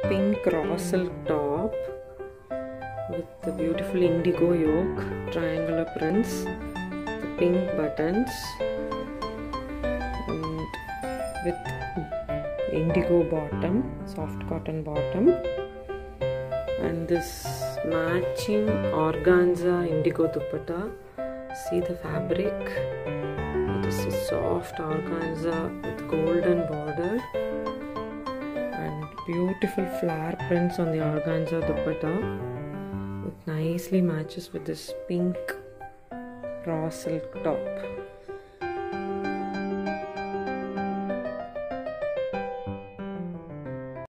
pink raw silk top with the beautiful indigo yoke, triangular prints, the pink buttons, and with indigo bottom, soft cotton bottom, and this matching organza indigo dupatta. See the fabric. This is soft organza with golden border and beautiful flower prints on the organza dupatta. It nicely matches with this pink raw silk top.